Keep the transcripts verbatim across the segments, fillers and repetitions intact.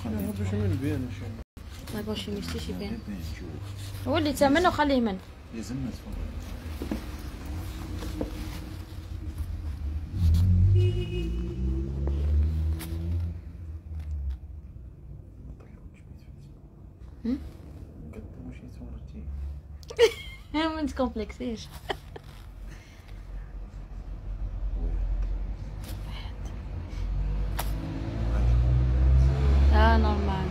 باش ما نبان ما باش ما يستيش يبان. هو اللي تمنه وخليه من يلزمنا نتفرج. هم؟ قدموا شي صورتي. ما تكومبلكسيش. اه نورمال.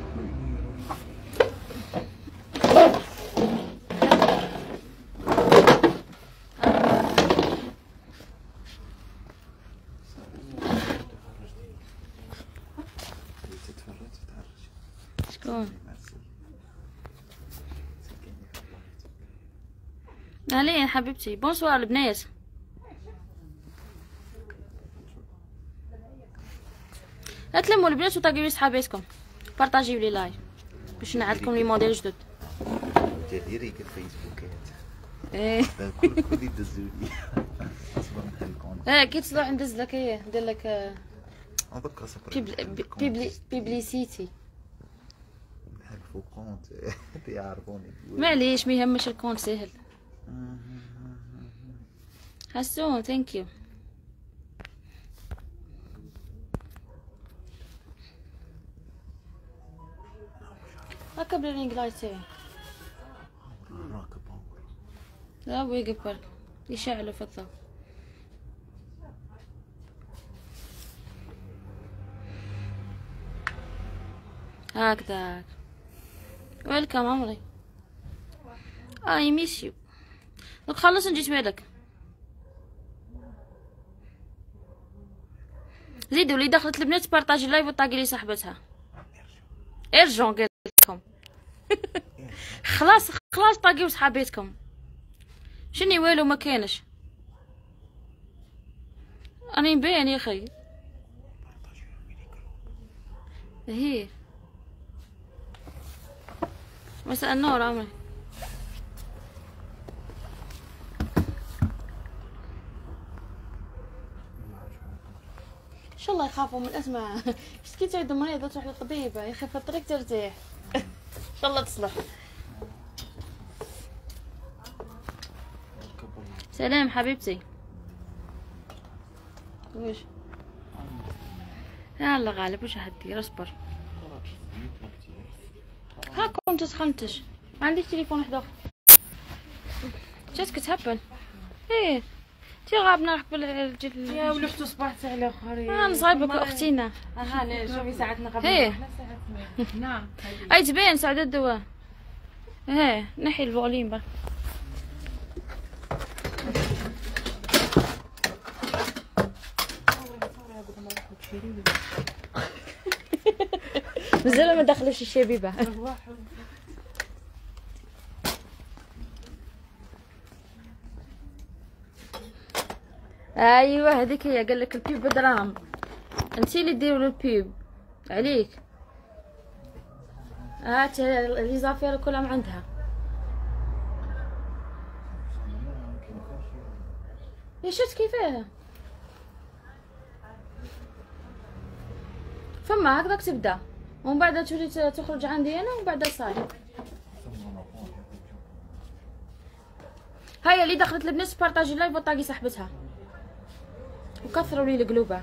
شكون؟ علي حبيبتي. بونسوار البنات. لا تلموا البنات وطاقيو لي صحاباتكم، بارطاجيو لي لايف باش نعطيكم لي موديل جدد. ديري قال فيسبوكات. ايه كل كل يدزوا لي. اصبر نحل كونت. اه كي تصلح ندز لك ايه ندير لك هذاك اصبر. بيبلي بيبليسيتي. نحل كونت يعرفوني. معليش ما يهمش الكونت سهل. حسون ثانك يو. هكا بالرينج لايت تاعي. راكب لا ويقف برك يشعلوا في الضوء. هكذاك. ويلكم عمري. اي ميس يو. دوك خلص نجي بالك. زيدوا اللي دخلت البنات بارطاجي اللايف وطاقي لي صاحبتها. ارجعوا قلت لكم. خلاص خلاص طاقيو صحابيتكم. شني والو ما كانش. انا نبان يا اخي. هي مساء النور عمري. ان شاء الله يخافوا من اسمع. اش كي تعود مريضه تروح للطبيبه يا اخي في الطريق ترتاح. ان شاء الله تصلح. سلام حبيبتي. وش يلا غالب وش هدير اصبر. هاك كنت سخنتش ما عنديش تليفون واحد اخر. جاتك تهبل. ايه تي غابنا نحكوا بالجل يا ولفتو صبحت على اخرين. انا صايبك اختينا. اها لا شوفي ساعتنا قبل. ايه نعم اي تبين سعدة الدواء. ايه نحي الفوليم بقى. مازال ما دخلش الشبيبه. ايوه هذيك هي قال لك البيب بدراهم. انتي اللي ديروا البيب عليك. هات لي زافير كلهم عندها. يا شفت كيفاه فما هكذاك تبدا ومن بعد تولي تخرج عندي انا ومن بعد صاير. هيا اللي دخلت البنات بارطاجي لايف وطاقي صاحبتها وكثروا لي القلوبه.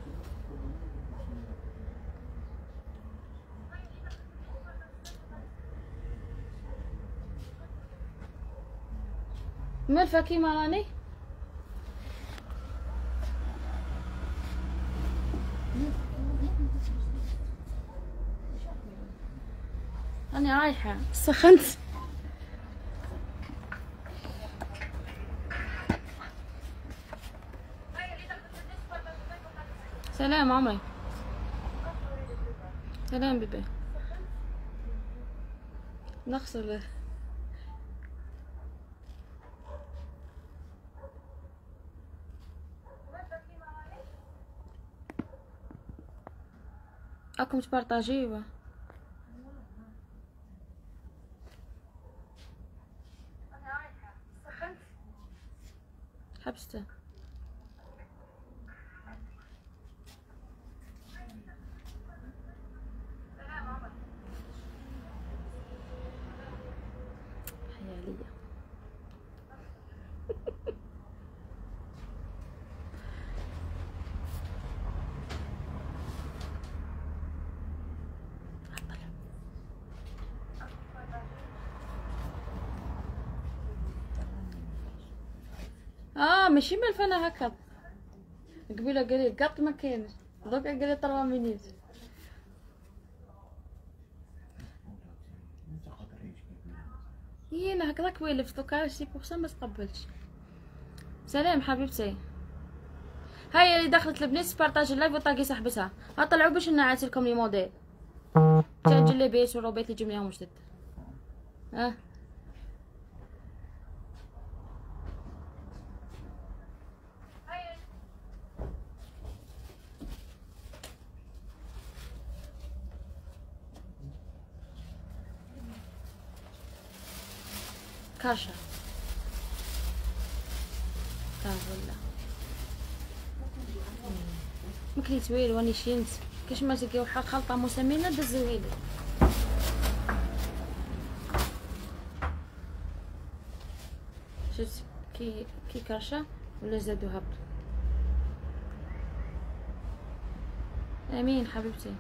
مالفه كيما راني. أنا رايحة سخنت. سلام عمري. سلام بيبي. نغسل أكم تبارطاجيوا. حبسته. عليا. اه ماشي ملفنا هكا. قبيله قال لي القط ما كاينش، دوكا قال لي طروا مينيت. هي انا هكذاك ويلفت دوكا سي بوغ ما تقبلش. سلام حبيبتي. هاي اللي دخلت البنات بارطاج اللايف وطاقي صاحبتها. اطلعوا باش نعات لكم لي موديل تاع الجلابيات والروبيت اللي جبناهم جدد. اه كاشا كافولا مكليت ويل واني شينت كاش ما تلقاو حق خلطه مسمينه دزويلي. شفت كي كي كرشه ولا زادو هبط. امين حبيبتي.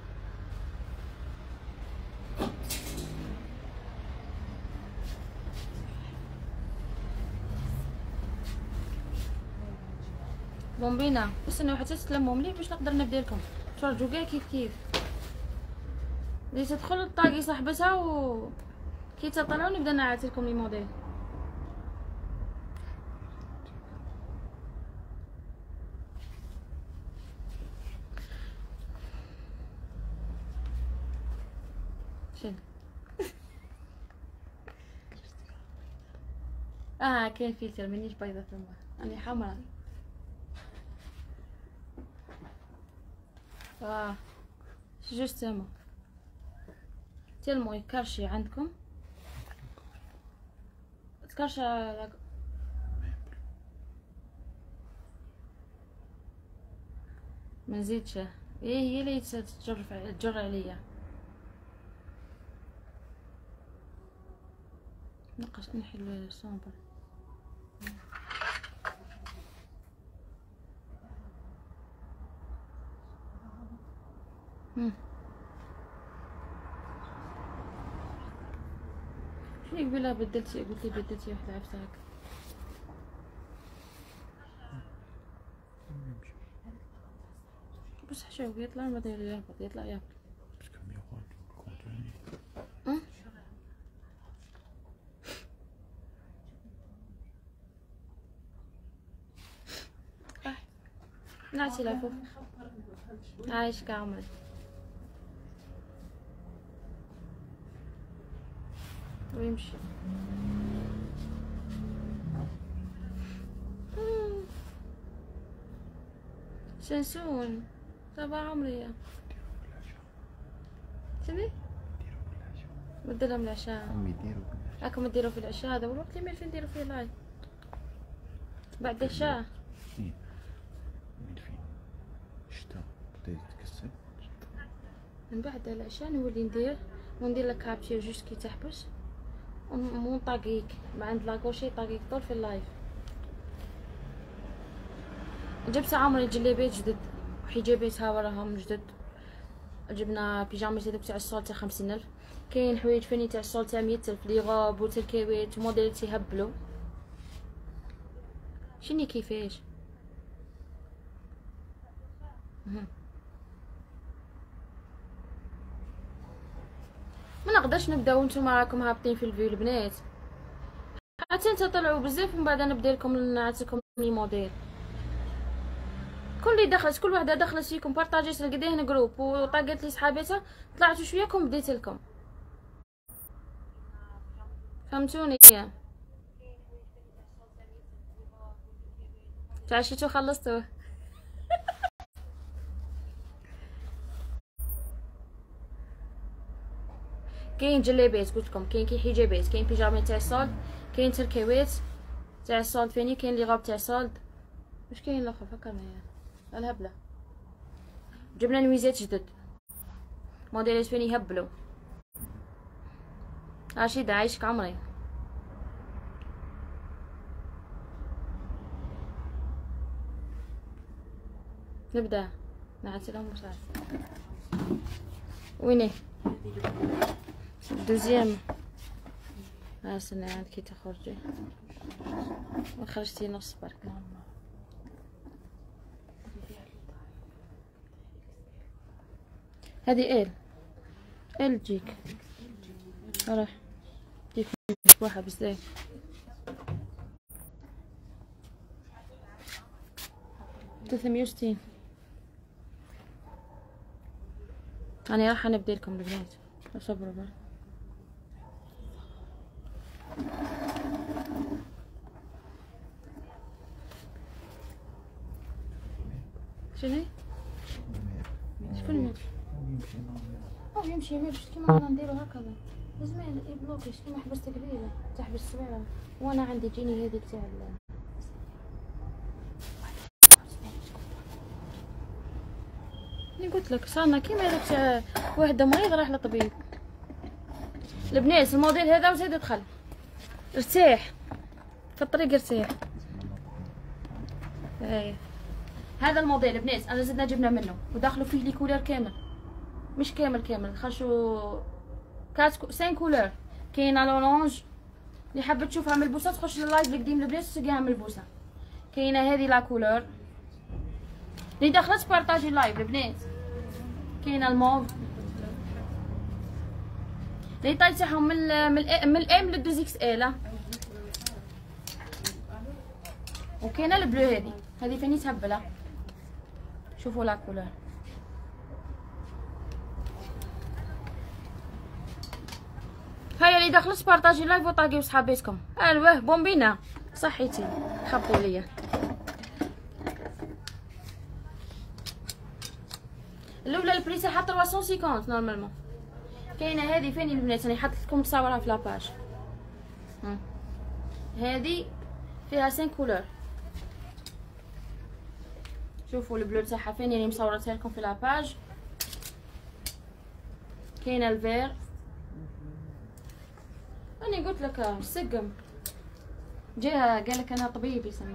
بومبينا بس انا حتى تسلموا مليح باش نقدر نبدا لكم تفرجوا كاع كيف كيف. اللي تدخل طاقي صاحبتها و كي تطلعوا نبدا نعاد لكم لي موديل. شنو اه كاين فلتر مانيش بيضه ثم راني حمراء. اه جوج تما تلمو يكرشي عندكم تكرشى ما نزيدش. ايه هي اللي تجر تجر عليا. نقص نحل الصومبر. هم شنو قبيله بدلتي قلتي بدلتي واحده عفسه هكا. بس شوف يطلع ما يطلع يهبط يطلع يهبط. نعسي لفوف عايش كامل. ويمشي شنسون تبع عمري سمي بدلهم العشاء. امي ديروا راكم ديروا في العشاء هذا والوقت اللي ما فين نديروا فيه لايف بعد العشاء. فين من فين الشتا بدات تكسر من بعد العشاء نولي ندير وندير لك كابتشي جوست كي تحبس ونطاقيك ما عند لاكوشي طاقيك طول في اللايف. جبت عمري جلابيات جدد وحجابات وراهم جدد. جبنا بيجامات هذوك تاع الصول تاع خمسين الف. كاين حوايج فاني تاع الصول تاع مية الف لي غاب وتركيبات وموديل تيهبلوا. شني كيفاش ما نقدرش نبداو وانتم راكم هابطين في الفيو البنات حتى انت طلعوا بزاف ومن بعد نبدا لكم نعطيكم لي موديل. كل اللي دخلت كل وحده دخلت فيكم بارطاجيت لقداه جروب وطاقت لي صحاباتها طلعتوا شوياكم بديت لكم فهمتوني. تعشيتوا خلصتوا كاين جلابات قلت لكم كاين كي حجابات كاين بيجامات تاع الصالد كاين تركيوات تاع الصالد فاني كاين لي غاب تاع الصالد. واش كاين الاخر فكرني الهبله. جبنا نويزات جدد موديلات فاني يهبلوا. رشيدة عايشك عمري. نبدا نعسل لهم مساعد. ويني دوزيام هاسنا عاد كي تخرجي وخرجتي نص برك. هذه ال ال تجيك راح تجيك مشبوحة بزاف. ثلاثمية وستين. أنا راح نبدي لكم البنات صبروا بقى. شنو؟ شكون المتر؟ أو يمشي يمشي كيما رانا نديرو هكذا. زمان يبلوكيش كيما حبست كبيرة تحبس السبيعة، وأنا عندي جيني هذيك تاع قلت لك صارنا كيما هذاك تاع واحد مريض راح للطبيب. البنات الموديل هذا وزيد دخل ارتاح في الطريق ارتاح. اي هذا الموديل بنات انا زدنا جبنا منه وداخلوا فيه لي كولور كامل، مش كامل كامل خشوا كات سين كولور. كاينه لورانج اللي حابه تشوفها ملبوسه تخش لللايف القديم البنات تلقاها ملبوسه. كاينه هذه لا كولور اللي داخله تبارطاجي اللايف البنات. كاينه الموف لي طاي تاعهم من من من الام للدوز اكس ال. وكاينه البلو هذه هذه فيني تهبله. شوفوا لا كولور هيا اللي داخله تبارطاجي لايف وطاقيو صحابيتكم. الواه بومبينا صحيتي خبطوا ليا. الاولى البري تاعها ثلاثمية وخمسين نورمالمون. كاينه هذه فين البنات راني حطيت لكم تصاورها في لاباج. هذه فيها خمسة كولور. شوفوا البلو تاعها فين راني مصورتها لكم في لاباج. كاينه الفير راني قلت لك السقم جاها قال لك انا طبيب يسمى.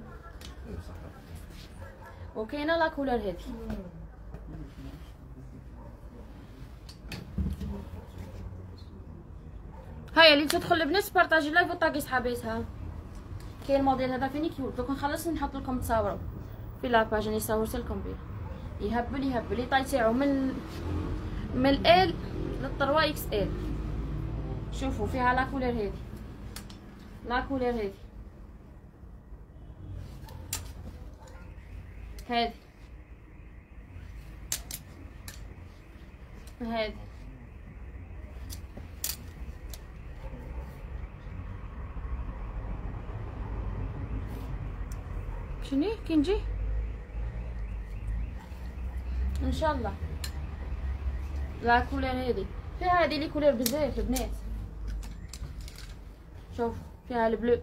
وكاينه لا كولور هذه هيا اللي تدخل البنات بارطاجي لايف وطاقي صحابيتها. كاين الموديل هذا فيني كيوت. دوك نخلص نحط لكم تصاوروا في لاباج اللي صورت لكم بيه. يهبل يهبل لي طاي تاعو من من ال للطروا اكس ال. شوفوا فيها لا كولور هذه لا كولور هذه هذه هذه شنو كي نجي ان شاء الله. لا كولور هذه فيها هذه لي كولور بزاف البنات. شوف فيها البلو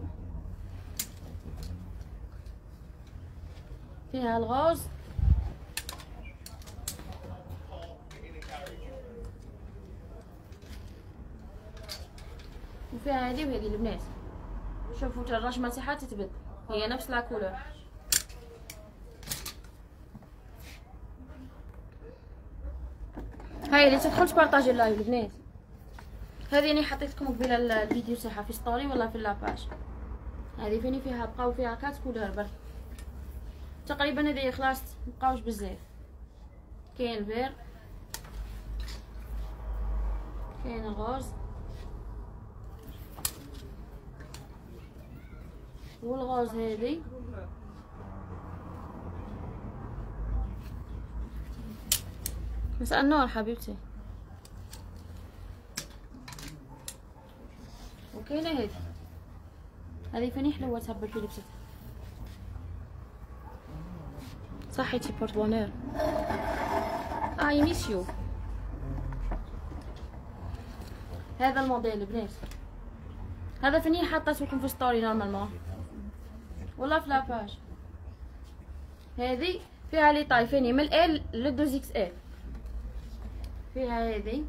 فيها الغوز وفيها هذه وهذه البنات. شوفوا ترى الرشمه تاعها تتبدل هي نفس لا كولور. هاي اللي تدخل تبارطاجي اللايف البنات. هذه راني حطيت لكم قبيله الفيديو تاعها في ستوري ولا في لاباج. هذه فيني فيها بقاو فيها كات كولور برك تقريبا. هذه خلاص مبقاوش بزاف. كاين الفير كاين الغوز والغوز هذه مساء النور حبيبتي. وكاينه هذه هذه فيني حلوه تهبل في لبستها. صحيتي بورتبونير اي ميس يو. هذا الموديل البنات هذا فيني حاطه لكم في ستوري نورمالمون ولا في لاباج. هذه فيها لي طاي فيني من ال للدوز اكس ال. فيها هذه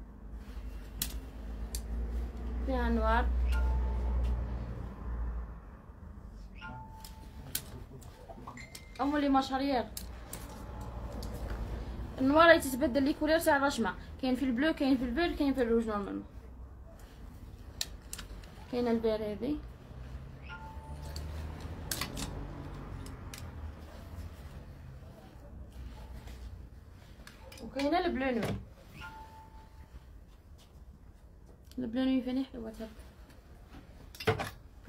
فيها نوار ام لي مشارير النوار يتبدل لي كولير تاع الرشمه، كاين في البلو كاين في الفير كاين في الروج نورمالمون. كاينه الفير هذه وكاينه البلو نوي. البلو نوي فيني حلوه هكا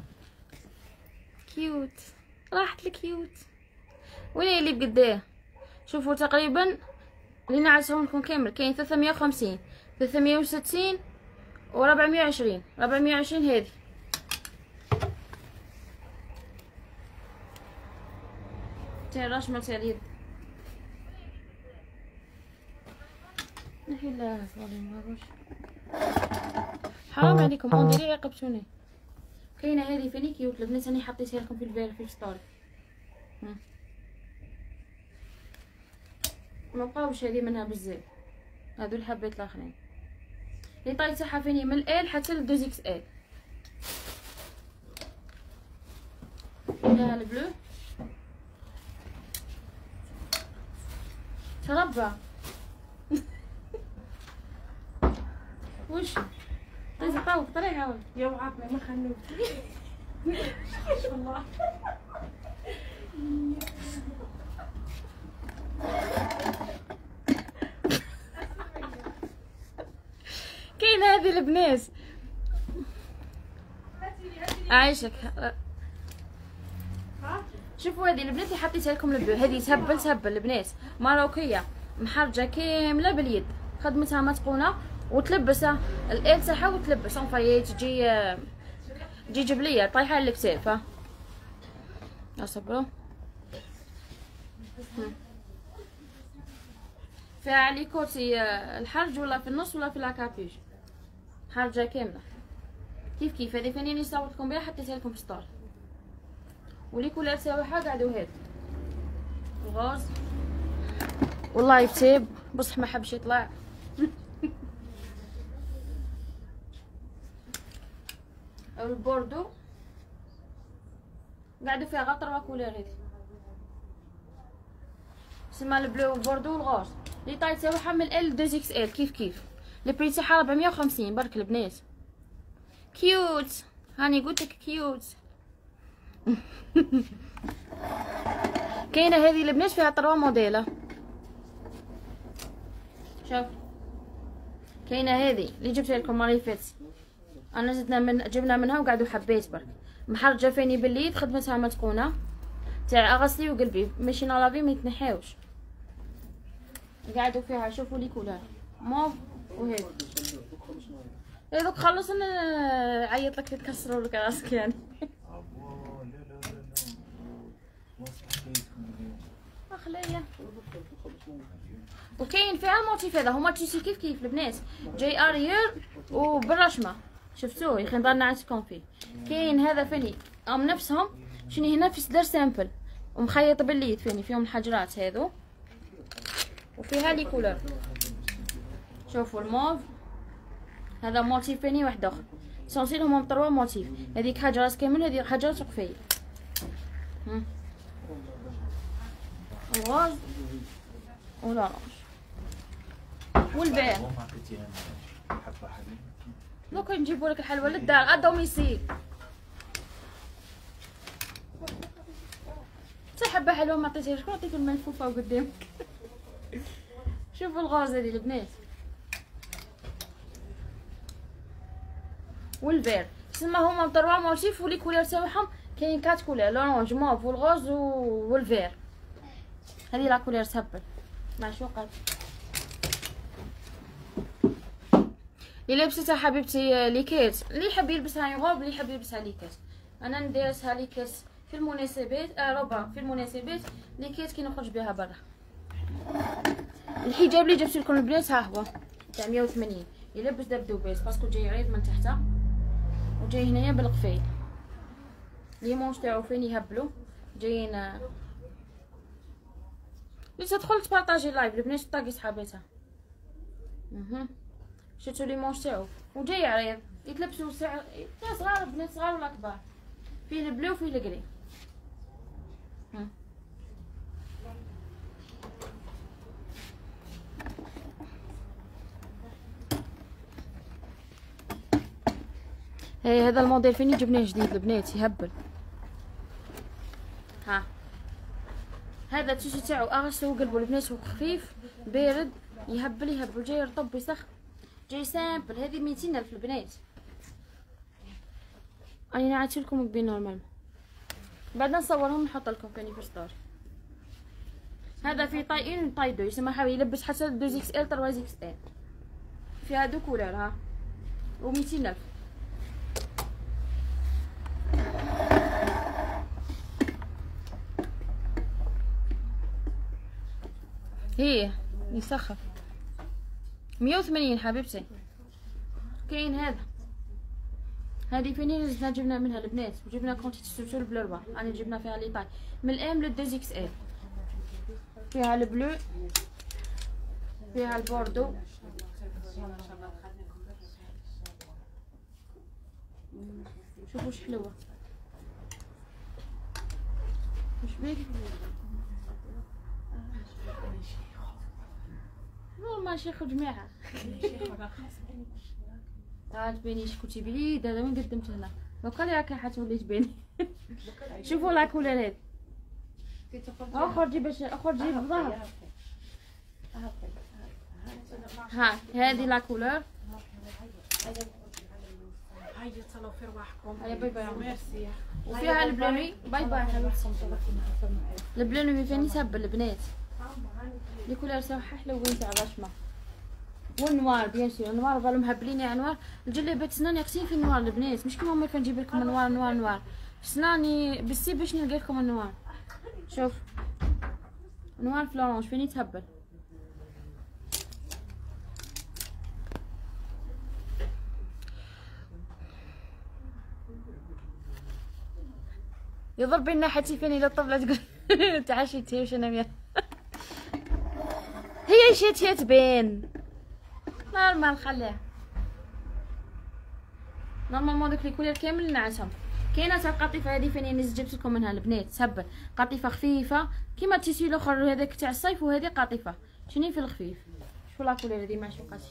كيوت، راحت الكيوت. وين اللي بقداه؟ شوفوا تقريبا اللي نعسهم لكم كامل كاين ثلاثمية وخمسين ثلاثمية وستين و ربعمية وعشرين ربعمية وعشرين هذه. تاع الرشمه تاع اليد نحي لها والله ما نعرفش. حرام عليكم انديري عاقبتوني. كاينه هذه فيني كيوت البنات، راني حطيتها لكم في الفير في الستوري. ما بقاوش هذه منها بزاف، هادو الحبات الاخرين. لي طاي تاعها فيني من ال حتى ل اثنين اكس ال. لها البلو تربى. وش طيب طاوك طريقه عاود يا وعطني ما خلوك. والله كاين هذه البنات عايشك. شوفوا هذه البنات اللي حطيتها لكم البلو، هذه تهبل تهبل البنات، ماروكيه محرجه كامله باليد، خدمتها متقونه وتلبسها الال تاعها وتلبس اونفاي تجي تجي جبليه طايحه للكتاف. ها اصبروا فيها علي كوتي الحرج ولا في النص ولا في لاكابيج، حرجه كامله كيف كيف. هذه فاني صورت لكم بها حطيتها لكم في ستور. ولي كولر تاعها قعدوا هاد الغوز والله يتيب بصح ما حبش يطلع. البوردو قعدوا فيها غير تروا كولر هذه سما البلو والبوردو والغوز. لي طاي تاعها من ال اثنين اكس ال كيف كيف. البري تاعها ربعمية وخمسين برك البنات. كيوت هاني قلتلك كيوت. كاينه هذه البنات فيها تروا موديله. شوف كاينه هذه اللي جبتها لكم المره اللي فاتت، انا زدنا من جبنا منها وقعدوا حبيت برك. محرجه فيني باليد، خدمتها متقونه تاع غسلي وقلبي ماشي نالافي ما يتنحاوش. قعدوا فيها شوفوا لي كولار موف وهذا. هذوك خلص انا عيط لك تكسروا لك راسك يعني. اخليه. وكاين فيها الموتيف هذا، هما تيشي كيف كيف البنات جاي اريير وبالرشمه شفتوه يخي نضل نعسكم فيه. كاين هذا فيني ام نفسهم شنو هنا في صدر سامبل ومخيط بالليد فيني فيهم الحجرات هذو وفيها لي كولر. شوفوا الموف هذا موتيف فيني واحد اخر سونسيل هما مطروا موتيف. هذيك حجرات كامل هذيك حجرات سقفيه. الغاز ولا والبيع دوكا نجيبوا لك الحلوى للدار ادوميسيل. حتى حبه حلوه ما عطيتهاش شكون عطيك الملفوفه قدامك. شوفوا الغاز هذه البنات والفير تسمى هما مطروا موتيف ولي كولير تاعهم كاين كات كولير لورانج موف والغوز والفير. هذه لا كولير تهبل معشوقات. اللي لبستها حبيبتي ليكات اللي يحب يلبسها يغوب اللي يحب يلبسها ليكات. انا نديرها ليكات في المناسبات آه ربع في المناسبات ليكات كي نخرج بها برا. الحجاب اللي جبت لكم البنات ها هو تاع مية وثمانين يلبس دبدوبات باسكو جاي عريض من تحت وجاي هنايا بالقفيل. لي مونش تاعو فين يهبلوا جايين. اللي تدخل تبارطاجي لايف البنات طاقي صحاباتها. اها شفتوا لي مونش تاعو وجاي عريض يتلبسوا سعر تاع صغار بنات صغار ولا كبار فيه البلو وفيه الكري. هاي هذا الموديل فيني جبناه جديد البنات يهبل. ها هذا التيشيرت تاعو اغشت وقلبو البنات خفيف بارد يهبل يهبل جاي يرطب يسخ جاي سامبل. هذه ميتين الف البنات. انا نعطي لكم بين نورمال بعد نصورهم نحط لكم كاني في ستوري. هذا في طاي ان طاي دو يسمى حاول يلبس حتى دو اكس ال تروا اكس ال في هادو كولور. ها و ميتين الف. هي يسخف مية وثمانين حبيبتي. كاين هذا هذه فيني نزلنا جبنا منها البنات وجبنا كونتيتي سوتو البلو ربع. انا جبنا فيها لي طاي من الام لل دو اكس ال. فيها البلو فيها البوردو شوفوا واش حلوه واش بيك نورمال شيخ جماعه. ها تبيني شكوتي بليد. هذا وين قدمت هنا دوكا لي راكي حتولي تبيني. شوفوا لا كولور هذه اخرجي باش اخرجي بالظهر. ها هذه لا كولور. هاي تصلوا في رواحكم. هيا باي باي ميرسي. وفيها البلاني. باي باي حبيبتي. البلاني فيني تهبل البنات. لي كولور صراحه حلوين تاع بشمه والنوار بيان سور. النوار ظلوا مهبلين يا انوار. الجلابات سنان يقسين في النوار البنات مش كيما هما كنجيب لكم نوار نوار نوار سناني بالسي باش نلقى لكم النوار. شوف نوار فلورونج فيني تهبل. يضرب بينا حتى فيني للطبلة تقول تعشيتي واش انا وياها. هي شيت هي تبين نورمال خليها نورمالمون. دوك لي كولير كامل نعسهم. كاينه تاع القطيفه هذه فين نز جبت لكم منها البنات تهبل. قطيفه خفيفه كيما التيسي الاخر هذاك تاع الصيف وهذه قطيفه شني في الخفيف. شوفوا لا كولير هذه معشوقاتي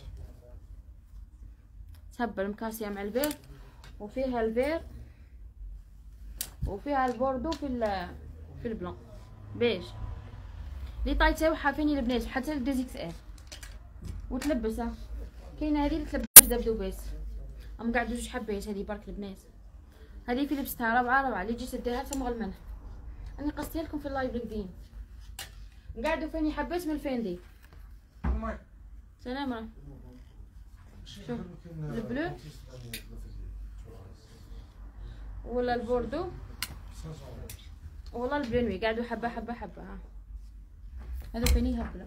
تهبل مكاسيه مع الفير وفيها الفير وفيها البوردو في في البلون بيج. لي طاي تاعها فيني البنات حتى لدوزيكس ال وتلبسها. كاينه هذه اللي تلبس دبدوبات ام قاعد جوج حبيت هذه برك البنات. هذه في لبستها ربعه ربعه اللي جيت ديرها تمغل منها. انا قصتها لكم في اللايف القديم. قاعدوا فيني حبيت من الفيندي. سلام راه شوف البلو ولا البوردو والله البلونوي قاعدوا حبه حبه حبه. ها هذا فيني هبله.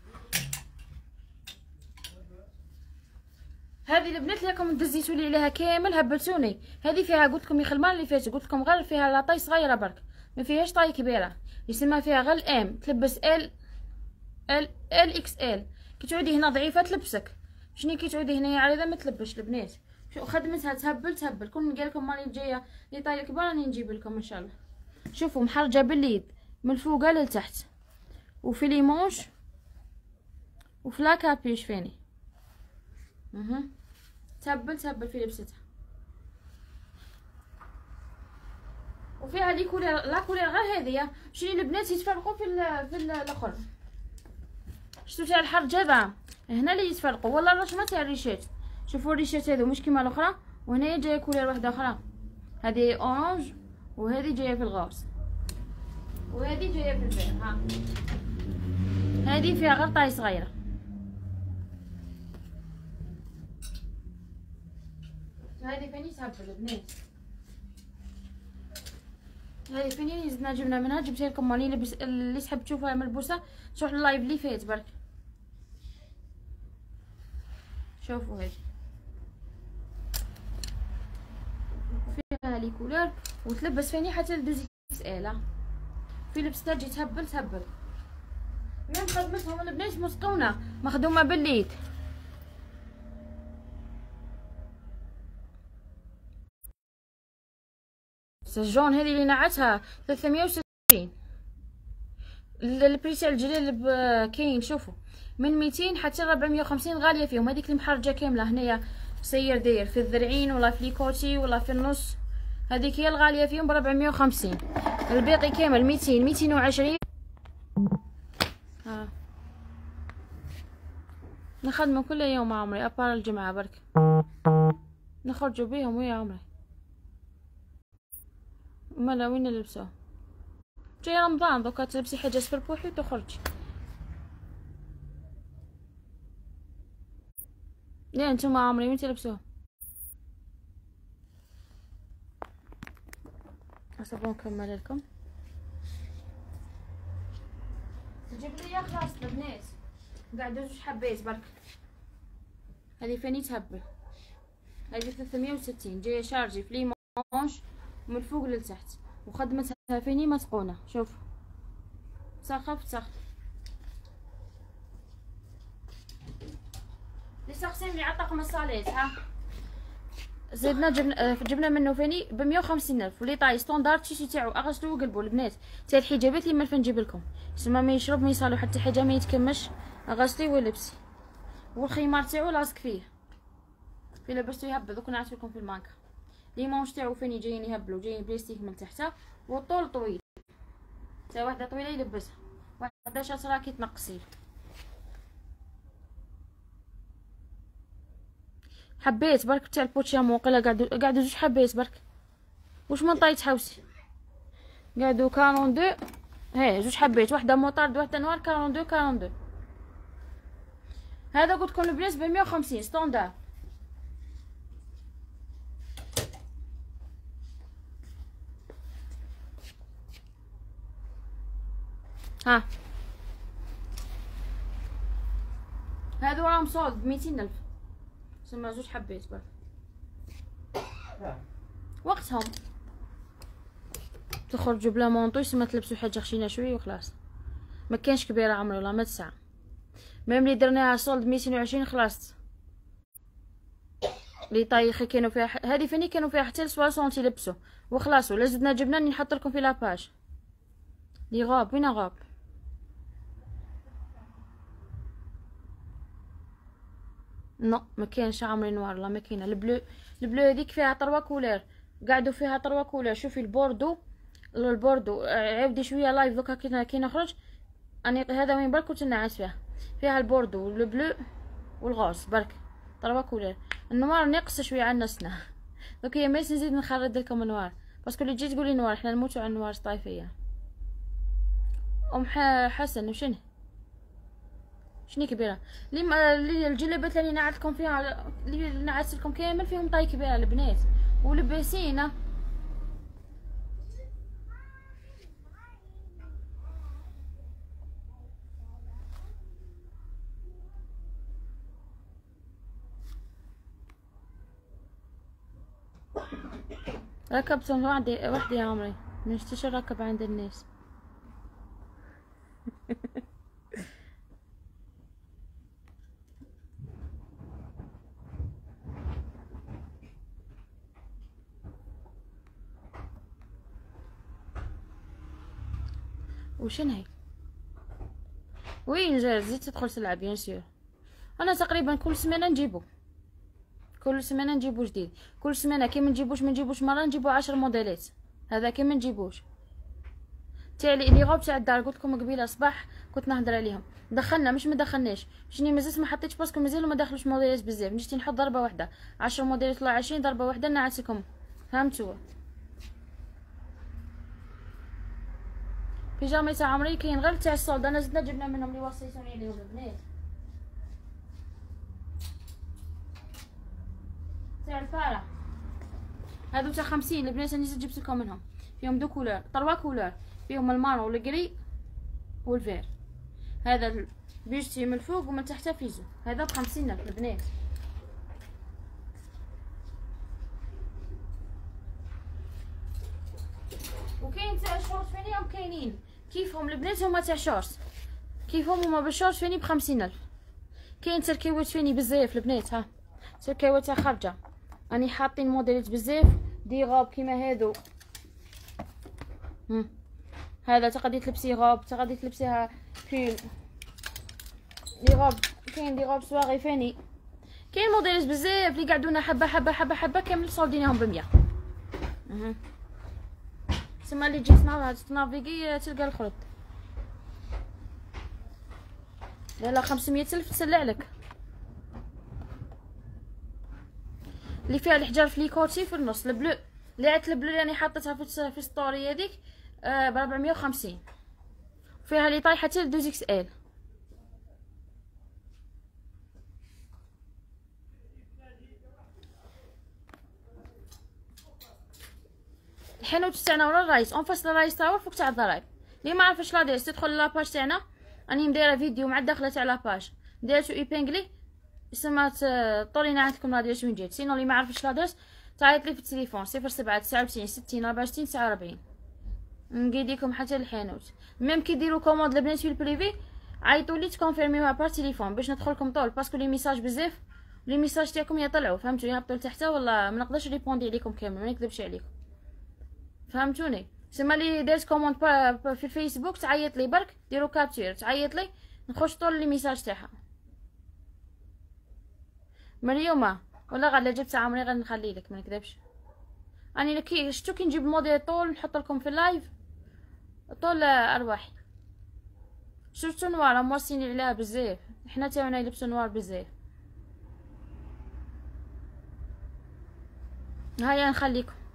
هذه البنات اللي راكم دزيتوا لي عليها كامل هبلتوني. هذه فيها قلت لكم يخلمان اللي فات قلت لكم غير فيها لا طاي صغيره برك ما فيهاش طاي كبيره يسمى فيها غير ام تلبس ال ال ال اكس ال. كي تعودي هنا ضعيفه تلبسك شني كي تعودي هنايا عريضه ما تلبش البنات. شو خدمتها تهبل تهبل. كون نلقى لكم ماني جايه لي طاي كبار راني نجيب لكم ان شاء الله. شوفوا محرجه باليد من الفوق للتحت وفي لي مونش وفي لا كابيش فيني اها تهبل تهبل في لبستها. وفيها لي كولير لا كولير غير هذه شري البنات يتفرقوا في ال في الاخر. شفتوا تاع الحرج هذا هنا اللي يتفرقوا والله الرشمه تاع الريشات. شوفوا الريشات هذو مش كيما الاخرى وهنايا جايه كولير واحده اخرى. هذه اورانج وهذه جايه في الغوص وهذه جايه في البيض. ها هذه فيها غير طاي صغيره. هذه فيني تهبل البنات. هذه فيني زدنا جبنا منها جبتها لكم ماني لبس اللي تحب تشوفها ملبوسه تروح اللايف اللي فات برك. شوفوا هذه فيها لي كولور وتلبس فيني حتى لدوزيكس ال. في لبستها تجي تهبل تهبل. ميم خدمتهم البنات مسقونه مخدومه بالليد. الجون هذه اللي نعتها ثلاثمية وستين. البري تاع الجلال كاين شوفوا من ميتين حتى ربعمية وخمسين غاليه فيهم. هذيك اللي محرجه كامله هنايا قصير داير في الذرعين ولا في ليكوتي ولا في النص. هذيك هي الغاليه فيهم ب أربعمية وخمسين. الباقي كامل ميتين ميتين وعشرين. ها نخدمو كل يوم عمري ابار الجمعه برك نخرجوا بيهم ويا عمري. مالا وين نلبسوه؟ جاي رمضان دوكا تلبسي حاجه سفر بوحي وتخرجي. لا انتوما عمري وين تلبسوه؟ اصبروا نكمل لكم. تجيب لي خلاص البنات قاعدة جوج حبيت برك. هذه فاني تهبل. هذه ثلاثمية وستين جايه شارجي في لي مونش من الفوق للتحت وخدمتها فاني مسقونه. شوف سخف سخف لي سقسيم لي على طقم الصاليت. ها زدنا جبنا جبنا منه فاني ب مية وخمسين الف ولي طاي ستوندارد تيشي تاعو اغسلو وقلبو البنات. تاع الحجابات اللي مالفه نجيب لكم سما ما يشرب ما يصالو حتى حاجه ما يتكمش غسلي ولبسي. والخيمار تاعو لاصق فيه في لبستو يهبل. دوك نعرف لكم في المانكا لي مونش تاعو فين جايين يهبلوا جايين بلاستيك من تحته والطول طويل. تا واحده طويله يلبسها واحده شاطره كي تنقصيه. حبيت برك تاع البوتشامو وقيلا قعدوا قعدوا جوج حبيت برك. واش من طايت حوسي قعدوا كارون دو. هي جوج حبيت واحده موطارد واحده نوار كارون دو كارون دو. هذا قلت لكم البنات ب مية وخمسين ستوندار. ها هذو راهم صولد بميتين الف سما زوج حبيت برك وقتهم تخرجوا بلا مونطو سما تلبسوا حاجه خشينه شويه وخلاص. ما كانش كبيره عمري ولا ما تسعه. ميم لي درناها صولد ميتين وعشرين خلاص. لي طايخي كانوا فيها ح... هذه فيني كانوا فيها حتى ل سنتي لبسوا وخلاص. ولا زدنا جبنا نحط لكم في لاباج لي غاب. وين غاب؟ نو ما كاينش عمري نوار لا ما كاينه. البلو البلو هذيك فيها طروا كولير قعدوا فيها طروا كولير. شوفي البوردو البوردو عاودي شويه لايف دوكا كي كي نخرج اني هذا وين برك كنت نعس فيها. فيها البوردو والبلو والغوز برك طروا كولير. النوار ناقص شويه عندنا سنه دوك هي مايس نزيد نخرج لكم النوار باسكو اللي تجي تقولي نوار حنا نموتوا على النوار طايفيه. ام حسن وشنو شني كبيره لي الجلابات اللي نعتلكم فيها اللي نعتلكم كامل فيهم طاي كبيره البنات ولباسينه. ركبتهم وحدي وحدي يا عمري نشتشر ركب عند الناس. وشن هي وين جا زيد تدخل تلعب بيان سور. انا تقريبا كل سمانه نجيبو كل سمانه نجيبو جديد. كل سمانه كي ما نجيبوش ما نجيبوش مره نجيبو عشر موديلات. هذا كي ما نجيبوش تاع لي غوب تاع الدار قلت لكم قبيله صباح كنت نهضر عليهم. دخلنا مش ما دخلناش شني مازلت ما حطيتش باسكو مازالوا ما داخلوش موديلات بزاف. نشتي نحط ضربه واحده عشر موديلات ولا عشرين ضربه واحده نعسكم فهمتوا. بيجامي تاع عمري كاين غير تاع الصولد. انا زدنا جبنا منهم اللي وصيتوني عليهم البنات تاع الفاره. هادو تاع خمسين البنات راني زدت جبت لكم منهم. فيهم دو كولور طروا كولور فيهم المارون والكري والفير. هذا بيجتي من الفوق ومن تحت فيزو. هذا بخمسين الف البنات. وكاين تاع الشورت فيني هم كاينين كيفهم البنات هما تاع شورت كيفهم هما بالشورت فيني بخمسين الف. كاين تركيوات فيني بزاف البنات. ها تركيوات تاع خارجه راني حاطين موديلات بزاف دي غاب كيما هادو. هم. هذا تقدري تلبسي غاب تقدري تلبسيها بول لي غاب. كاين لي غاب صواغي فاني كاين موديلات بزاف اللي قعدونا حبه حبه حبه حبه كامل صاوبدينهم بمية. اها تسمى اللي تجي تنافيغي تلقى الخرط. لا لا خمسمية الف تسلع لك. اللي فيها الحجار في ليكوتي في النص البلو، اللي عيط البلو اللي راني حاطتها في في ستوري هذيك آه ب أربعمية وخمسين، فيها اللي طايحه حتى دوز اكس ال. الحانوت تاعنا ورا الرايس اون فاس الرايس تاعو فوق تاع الضرايب. اللي ما عرفش لا دير تدخل لاباج تاعنا، راني مدايره فيديو مع الداخله تاع لاباج دايرتو ايبينغلي سمات طولينا عندكم لا ديرت من جهه. سينو اللي ما عرفش لا درت تعيط لي في التليفون صفر سبعة تسعة وتسعين ستين أربعة وستين تسعة وأربعين نقيديكم حتى الحانوت. ميم كي ديروا كوموند البنات في البريفي عيطوا لي تكونفيرميوها بار تليفون باش ندخلكم طول، باسكو لي ميساج بزاف لي ميساج تاعكم يطلعوا فهمتوا يهبطوا لتحت ولا ما نقدرش ريبوندي عليكم كامل، ما نكذبش عليكم فهمتوني. سما لي دارت كوموند في الفيسبوك تعيط لي برك ديروا كابتشر تعيط لي نخش طول لي ميساج تاعها. مريومه ولا غادا جبت عمري غادي نخلي لك ما نكذبش. راني كي شفتو كي نجيب الموديل طول نحط لكم في اللايف طول ارواحي. شفتو نوار موصين عليها بزاف، حنا تاعنا يلبسوا نوار بزاف. هيا نخليكم.